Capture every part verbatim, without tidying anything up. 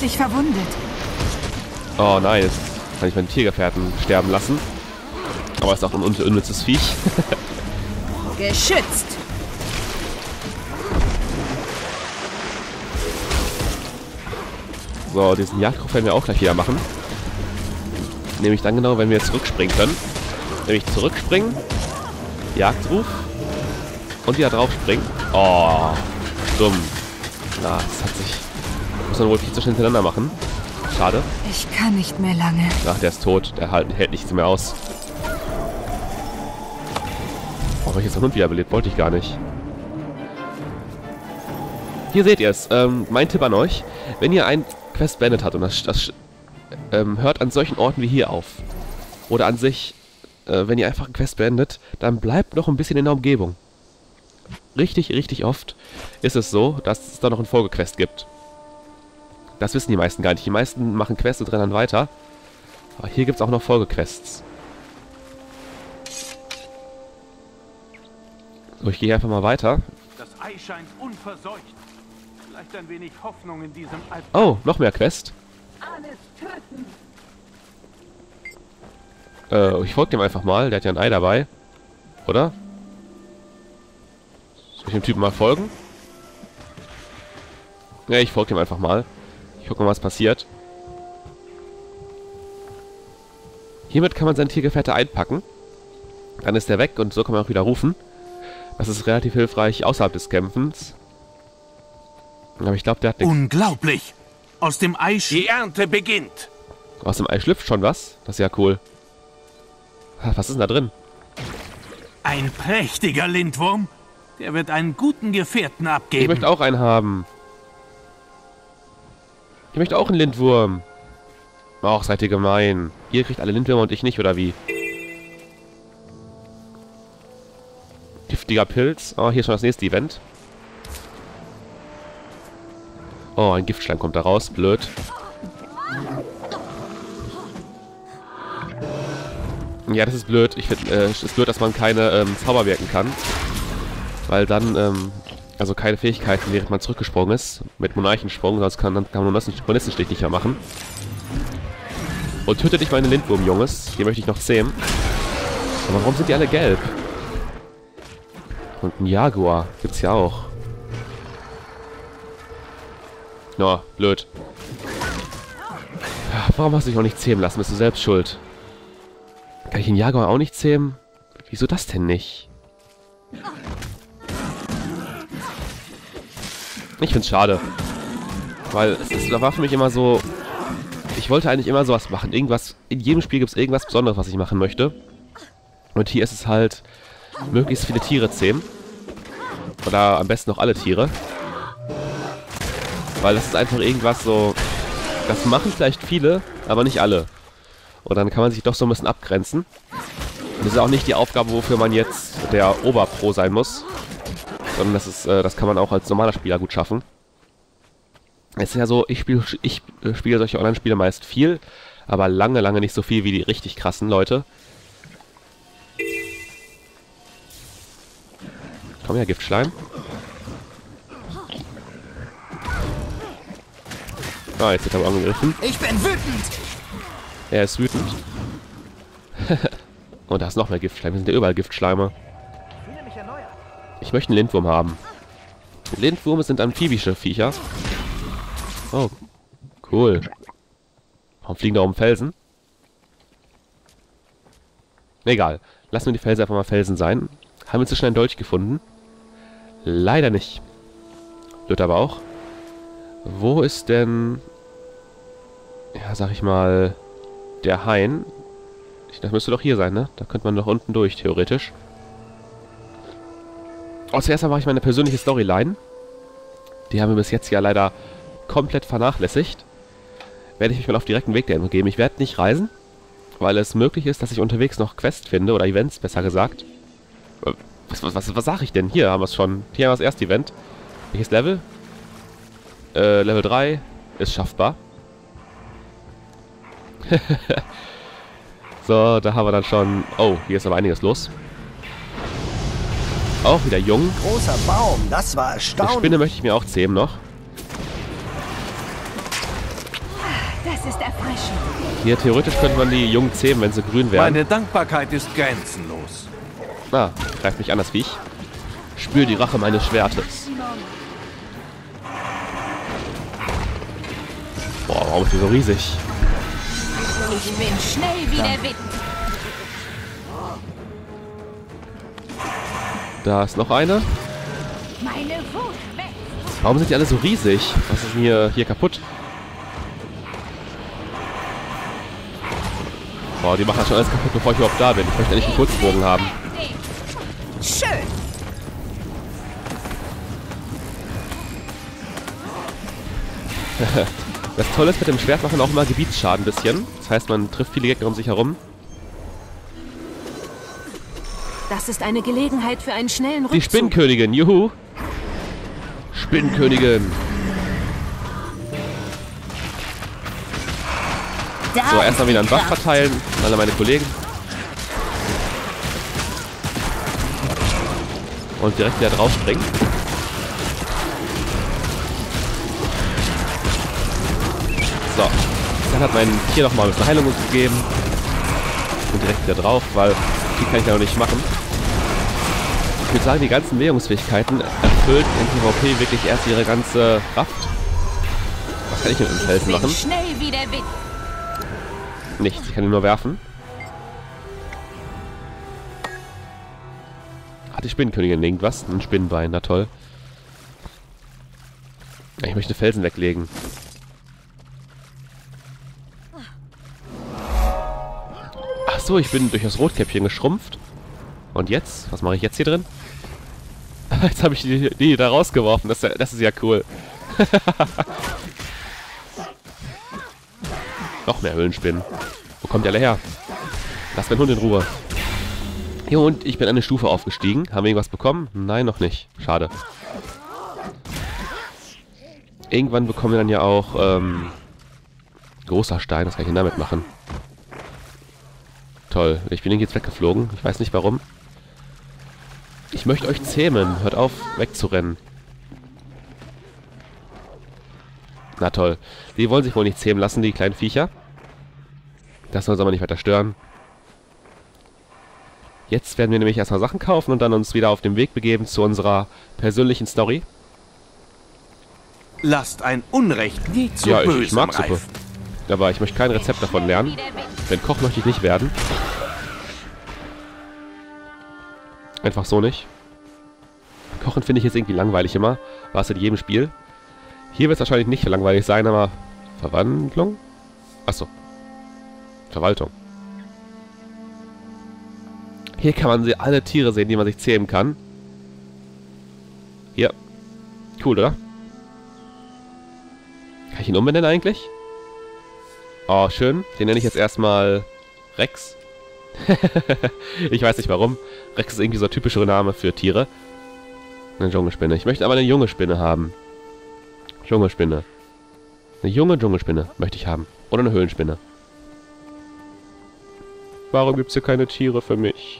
dich verwundet. Oh nein, jetzt kann ich meinen Tiergefährten sterben lassen. Aber ist auch ein un unnützes Viech. Geschützt. So, diesen Jagdruf werden wir auch gleich wieder machen. Nämlich dann genau, wenn wir zurückspringen können. Nämlich zurückspringen, Jagdruf und wieder draufspringen. Oh, dumm. Na, das hat sich... Muss man wohl viel zu schnell hintereinander machen. Schade. Ich kann nicht mehr lange. Ach, der ist tot. Der halt, hält nichts mehr aus. Oh, habe ich jetzt den Hund wiederbelebt? Wollte ich gar nicht. Hier seht ihr es. Ähm, mein Tipp an euch. Wenn ihr ein Quest beendet habt und das, das ähm, hört an solchen Orten wie hier auf. Oder an sich, äh, wenn ihr einfach ein Quest beendet, dann bleibt noch ein bisschen in der Umgebung. Richtig, richtig oft ist es so, dass es da noch ein Folgequest gibt. Das wissen die meisten gar nicht. Die meisten machen Quests und rennen dann weiter. Aber hier gibt es auch noch Folgequests. So, ich gehe einfach mal weiter. Das Ei scheint unverseucht. Vielleicht ein wenig Hoffnung in diesem Alten. Oh, noch mehr Quest. Alles töten. Äh, ich folge dem einfach mal. Der hat ja ein Ei dabei. Oder? Soll ich dem Typen mal folgen? Ja, ich folge dem einfach mal. Ich gucke mal, was passiert. Hiermit kann man seinen Tiergefährte einpacken. Dann ist er weg und so kann man auch wieder rufen. Das ist relativ hilfreich außerhalb des Kämpfens. Aber ich glaube, der hat nichts. Unglaublich! Aus dem Ei... Die Ernte beginnt! Aus dem Ei schlüpft schon was? Das ist ja cool. Was ist denn da drin? Ein prächtiger Lindwurm. Der wird einen guten Gefährten abgeben. Ich möchte auch einen haben. Ich möchte auch einen Lindwurm. Och, seid ihr gemein. Ihr kriegt alle Lindwürmer und ich nicht, oder wie? Giftiger Pilz. Oh, hier ist schon das nächste Event. Oh, ein Giftschleim kommt da raus. Blöd. Ja, das ist blöd. Ich finde, äh, es ist blöd, dass man keine ähm, Zauber wirken kann. Weil dann, ähm, also keine Fähigkeiten, während man zurückgesprungen ist. Mit Monarchensprung, sonst kann, dann kann man Hornissenstich nicht mehr machen. Und tötet nicht meine Lindwurm, Junges. Die möchte ich noch zähmen. Aber warum sind die alle gelb? Und ein Jaguar gibt's ja auch. No, blöd. Ja, warum hast du dich auch nicht zähmen lassen? Bist du selbst schuld. Kann ich den Jaguar auch nicht zähmen? Wieso das denn nicht? Ich find's schade. Weil es ist, da war für mich immer so... Ich wollte eigentlich immer sowas machen. Irgendwas... In jedem Spiel gibt es irgendwas Besonderes, was ich machen möchte. Und hier ist es halt... möglichst viele Tiere zähmen. Oder am besten noch alle Tiere. Weil das ist einfach irgendwas so... Das machen vielleicht viele, aber nicht alle. Und dann kann man sich doch so ein bisschen abgrenzen. Und das ist auch nicht die Aufgabe, wofür man jetzt der Oberpro sein muss. Sondern das ist, äh, das kann man auch als normaler Spieler gut schaffen. Es ist ja so, ich spiele ich spiele solche Online-Spiele meist viel, aber lange, lange nicht so viel wie die richtig krassen Leute. Komm her, Giftschleim. Ah, jetzt wird er aber angegriffen. Ich bin wütend. Er ist wütend. Und da ist noch mehr Giftschleim. Hier sind ja überall Giftschleime. Ich möchte einen Lindwurm haben. Lindwürme sind amphibische Viecher. Oh, cool. Warum fliegen da oben Felsen? Egal. Lassen wir die Felsen einfach mal Felsen sein. Haben wir inzwischen einen Dolch gefunden? Leider nicht. Blöd aber auch. Wo ist denn... Ja, sag ich mal... Der Hain? Das müsste doch hier sein, ne? Da könnte man doch unten durch, theoretisch. Oh, zuerst mache ich meine persönliche Storyline. Die haben wir bis jetzt ja leider komplett vernachlässigt. Werde ich mich mal auf direkten Weg dahin begeben. Ich werde nicht reisen, weil es möglich ist, dass ich unterwegs noch Quests finde, oder Events, besser gesagt. Was, was, was, was sage ich denn? Hier haben wir es schon. Hier haben wir das erste Event. Welches Level? Äh, Level drei ist schaffbar. So, da haben wir dann schon... Oh, hier ist aber einiges los. Auch wieder jung. Großer Baum, das war Die erstaunlich. Spinne möchte ich mir auch zähmen noch. Das ist erfrischend. Hier, theoretisch könnte man die Jungen zähmen, wenn sie grün wären. Meine Dankbarkeit ist grenzenlos. Ah, greift mich an, das Viech. Spür die Rache meines Schwertes. Boah, warum ist die so riesig? Ich bin schnell wie der Wind. Da ist noch eine. Meine Wut weg. Warum sind die alle so riesig? Was ist denn hier, hier kaputt? Boah, die machen das schon alles kaputt, bevor ich überhaupt da bin. Ich möchte endlich einen Kurzbogen haben. Schön. Das Tolle ist, mit dem Schwert machen auch immer Gebietsschaden ein bisschen. Das heißt, man trifft viele Gegner um sich herum. Das ist eine Gelegenheit für einen schnellen Rückzug. Die Spinnkönigin, juhu! Spinnkönigin! So, erstmal wieder ein Buff verteilen an alle meine Kollegen. Und direkt wieder draufspringen. So, dann hat mein Tier nochmal ein bisschen Heilung gegeben. Und direkt wieder drauf, weil die kann ich ja noch nicht machen. Ich würde sagen, die ganzen Währungsfähigkeiten erfüllt in PvP wirklich erst ihre ganze Kraft. Was kann ich mit dem Felsen machen? Schnell wie der Wind. Nichts, ich kann ihn nur werfen. Hat die Spinnenkönigin irgendwas? Ein Spinnenbein, na toll. Ich möchte Felsen weglegen. Ach so, ich bin durch das Rotkäppchen geschrumpft. Und jetzt? Was mache ich jetzt hier drin? Jetzt habe ich die, die da rausgeworfen. Das, das ist ja cool. Noch mehr Höhlenspinnen. Wo kommt ihr alle her? Lass meinen Hund in Ruhe. Jo, und ich bin eine Stufe aufgestiegen. Haben wir irgendwas bekommen? Nein, noch nicht. Schade. Irgendwann bekommen wir dann ja auch ähm, großer Stein. Was kann ich denn damit machen? Toll. Ich bin jetzt weggeflogen. Ich weiß nicht warum. Ich möchte euch zähmen. Hört auf, wegzurennen. Na toll. Die wollen sich wohl nicht zähmen lassen, die kleinen Viecher. Das soll uns aber nicht weiter stören. Jetzt werden wir nämlich erstmal Sachen kaufen und dann uns wieder auf den Weg begeben zu unserer persönlichen Story. Lasst ein Unrecht nie zu Ja, ich, ich Bösem mag Suppe. reifen. Aber ich möchte kein Rezept davon lernen. Denn Koch möchte ich nicht werden. Einfach so nicht. Kochen finde ich jetzt irgendwie langweilig immer. War es in jedem Spiel. Hier wird es wahrscheinlich nicht langweilig sein, aber... Verwandlung? Achso. Verwaltung. Hier kann man sie alle Tiere sehen, die man sich zähmen kann. Hier. Cool, oder? Kann ich ihn umbenennen eigentlich? Oh, schön. Den nenne ich jetzt erstmal Rex. Ich weiß nicht warum. Rex ist irgendwie so ein typischer Name für Tiere. Eine Dschungelspinne. Ich möchte aber eine junge Spinne haben. Dschungelspinne. Eine junge Dschungelspinne möchte ich haben. Oder eine Höhlenspinne. Warum gibt es hier keine Tiere für mich?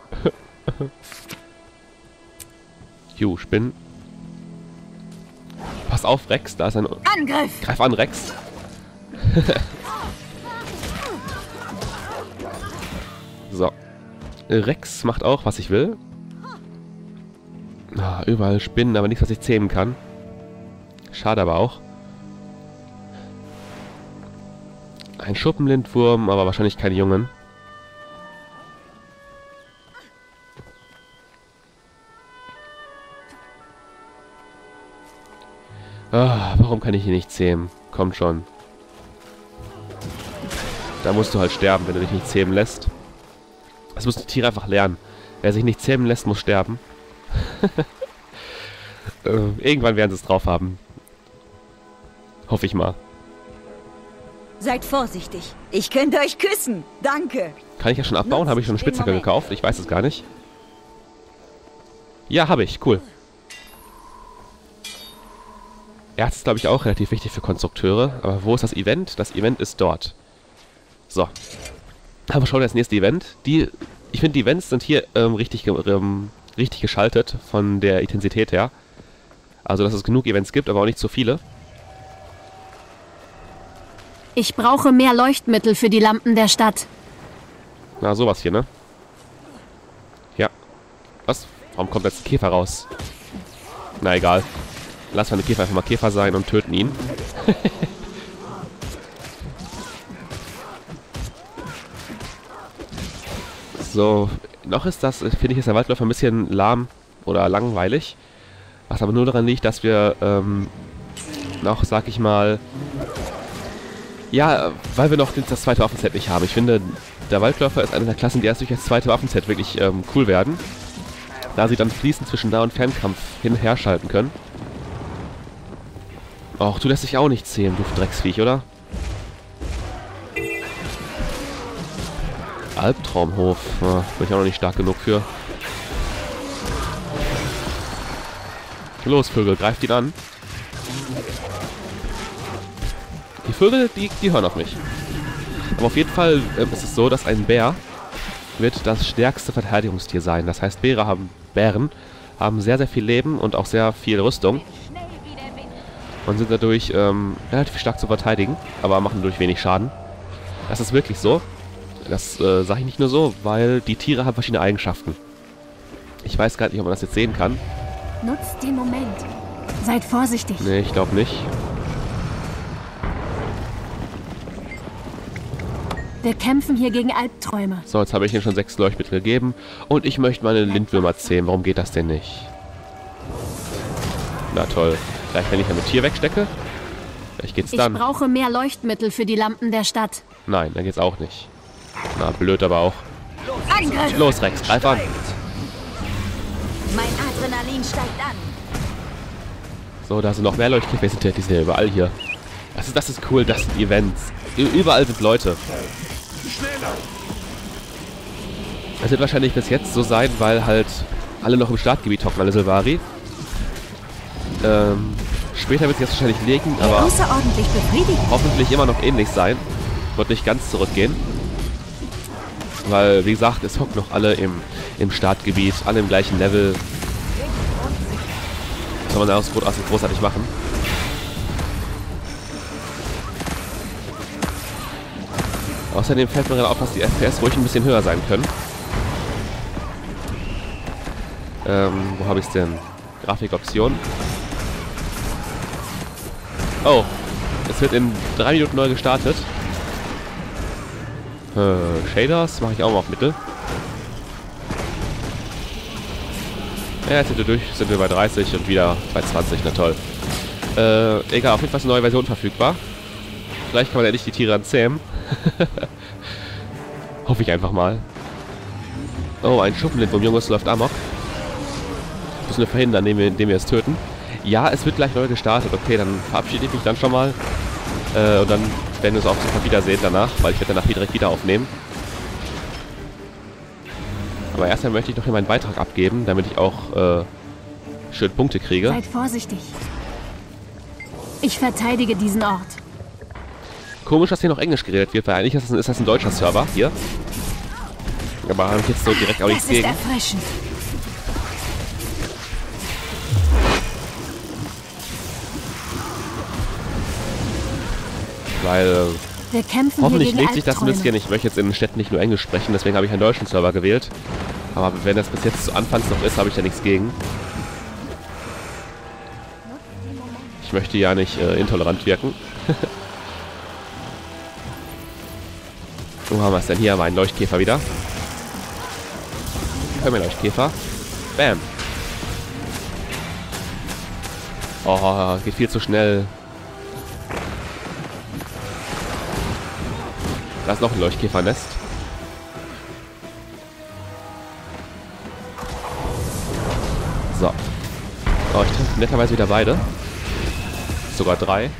Ju, Spinnen. Pass auf, Rex. Da ist ein... Angriff! Greif an, Rex. So. Rex macht auch, was ich will. Ah, überall Spinnen, aber nichts, was ich zähmen kann. Schade aber auch. Ein Schuppenlindwurm, aber wahrscheinlich keine Jungen. Ah, warum kann ich hier nicht zähmen? Kommt schon. Da musst du halt sterben, wenn du dich nicht zähmen lässt. Das müssen die Tiere einfach lernen. Wer sich nicht zähmen lässt, muss sterben. äh, irgendwann werden sie es drauf haben. Hoffe ich mal. Seid vorsichtig. Ich könnte euch küssen. Danke. Kann ich ja schon abbauen? Habe ich schon eine Spitzhacke gekauft? Ich weiß es gar nicht. Ja, habe ich. Cool. Erz ist, glaube ich, auch relativ wichtig für Konstrukteure. Aber wo ist das Event? Das Event ist dort. So. Aber schauen wir das nächste Event. Die, ich finde, die Events sind hier ähm, richtig, ähm, richtig geschaltet von der Intensität her. Also, dass es genug Events gibt, aber auch nicht so viele. Ich brauche mehr Leuchtmittel für die Lampen der Stadt. Na, sowas hier, ne? Ja. Was? Warum kommt jetzt ein Käfer raus? Na, egal. Lassen wir den Käfer einfach mal Käfer sein und töten ihn. So, noch ist das, finde ich, ist der Waldläufer ein bisschen lahm oder langweilig. Was aber nur daran liegt, dass wir ähm, noch, sag ich mal, ja, weil wir noch das zweite Waffenset nicht haben. Ich finde, der Waldläufer ist eine der Klassen, die erst durch das zweite Waffenset wirklich ähm, cool werden. Da sie dann fließend zwischen Nah- und Fernkampf hin und her schalten können. Och, du lässt dich auch nicht zähmen, du Drecksviech, oder? Albtraumhof. Ja, bin ich auch noch nicht stark genug für. Los, Vögel, greift ihn an. Die Vögel, die, die hören auf mich. Aber auf jeden Fall ähm, ist es so, dass ein Bär wird das stärkste Verteidigungstier sein. Das heißt, Bären haben, Bären haben sehr, sehr viel Leben und auch sehr viel Rüstung. Und sind dadurch ähm, relativ stark zu verteidigen, aber machen dadurch wenig Schaden. Das ist wirklich so. Das äh, sage ich nicht nur so, weil die Tiere haben verschiedene Eigenschaften. Ich weiß gar nicht, ob man das jetzt sehen kann. Nutzt den Moment. Seid vorsichtig. Nee, ich glaube nicht. Wir kämpfen hier gegen Albträume. So, jetzt habe ich ihnen schon sechs Leuchtmittel gegeben. Und ich möchte meine Lindwürmer zähmen. Warum geht das denn nicht? Na toll. Vielleicht, wenn ich ein Tier wegstecke? Vielleicht geht's dann. Ich brauche mehr Leuchtmittel für die Lampen der Stadt. Nein, dann geht's auch nicht. Na, blöd aber auch. Angriff! Los, Rex, greif an. Mein Adrenalin steigt an. So, da sind noch mehr Leuchtkäfer. Die sind ja, die sind ja überall hier. Das ist, das ist cool, das sind Events. Überall sind Leute. Es wird wahrscheinlich bis jetzt so sein, weil halt alle noch im Startgebiet hocken, alle Sylvari. Ähm, später wird es jetzt wahrscheinlich legen, aber Außerordentlich befriedigend. hoffentlich immer noch ähnlich sein. Wird nicht ganz zurückgehen. Weil, wie gesagt, es hocken noch alle im, im Startgebiet, alle im gleichen Level. Das kann man daraus großartig machen. Außerdem fällt mir gerade auf, dass die F P S ruhig ein bisschen höher sein können. Ähm, wo habe ich es denn? Grafikoption. Oh, es wird in drei Minuten neu gestartet. Äh, Shaders mache ich auch mal auf Mittel. Ja, jetzt sind wir durch, sind wir bei dreißig und wieder bei zwanzig, na toll. Äh, egal, auf jeden Fall ist eine neue Version verfügbar. Vielleicht kann man endlich die Tiere dann zähmen. Hoffe ich einfach mal. Oh, ein Schuppenlindwurm, Junges, läuft amok. Müssen wir verhindern, indem wir, indem wir es töten. Ja, es wird gleich neu gestartet. Okay, dann verabschiede ich mich dann schon mal. Äh, und dann werden wir uns auch sofort wiedersehen danach, weil ich werde danach direkt wieder aufnehmen. Aber erstmal möchte ich noch hier meinen Beitrag abgeben, damit ich auch äh, schön Punkte kriege. Seid vorsichtig. Ich verteidige diesen Ort. Komisch, dass hier noch Englisch geredet wird, weil eigentlich ist das ein, ist das ein deutscher Server hier. Aber habe ich jetzt so direkt auch nichts Das ist gegen. erfrischend. Weil äh, Wir kämpfen hoffentlich hier gegen legt sich das ein Albträume. bisschen. Ich möchte jetzt in den Städten nicht nur Englisch sprechen, deswegen habe ich einen deutschen Server gewählt. Aber wenn das bis jetzt zu Anfangs noch ist, habe ich da nichts gegen. Ich möchte ja nicht äh, intolerant wirken. Wo haben wir es denn? Hier haben wir einen Leuchtkäfer wieder. Können wir Leuchtkäfer. Bam. Oh, geht viel zu schnell. Da ist noch ein Leuchtkäfernest. So. Oh, ich treffe netterweise wieder beide. Sogar drei.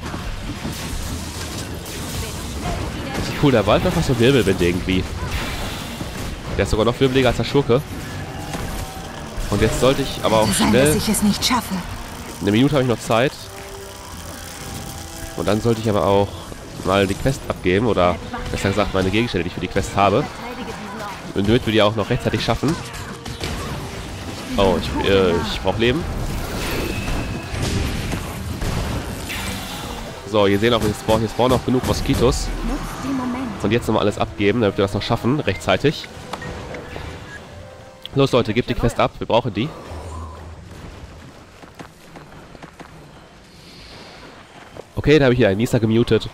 Das ist cool, der Wald einfach so Wirbelwind irgendwie. Der ist sogar noch wirbeliger als der Schurke. Und jetzt sollte ich aber auch Sein, schnell... dass ich es nicht schaffe. Eine Minute habe ich noch Zeit. Und dann sollte ich aber auch mal die Quest abgeben. Oder besser gesagt meine Gegenstände, die ich für die Quest habe. Und damit wir die auch noch rechtzeitig schaffen. Oh, ich, äh, ich brauche Leben. So, hier sehen auch, hier spawnen, hier spawnen auch genug Moskitos. Nutzt den Moment. Und jetzt nochmal alles abgeben, damit wir das noch schaffen, rechtzeitig. Los Leute, gebt die Quest ab, wir brauchen die. Okay, da habe ich hier einen Nisa gemutet.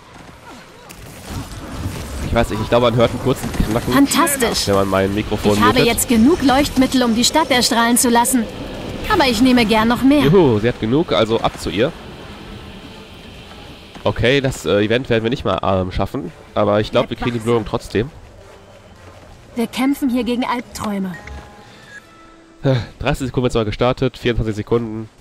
Ich weiß nicht, ich glaube, man hört einen kurzen Knacken, Fantastisch. wenn man mein Mikrofon Ich mutet. habe jetzt genug Leuchtmittel, um die Stadt erstrahlen zu lassen. Aber ich nehme gern noch mehr. Juhu, sie hat genug, also ab zu ihr. Okay, das äh, Event werden wir nicht mal ähm, schaffen, aber ich glaube, wir kriegen die Belohnung trotzdem. Wir kämpfen hier gegen Albträume. dreißig Sekunden jetzt mal gestartet, vierundzwanzig Sekunden.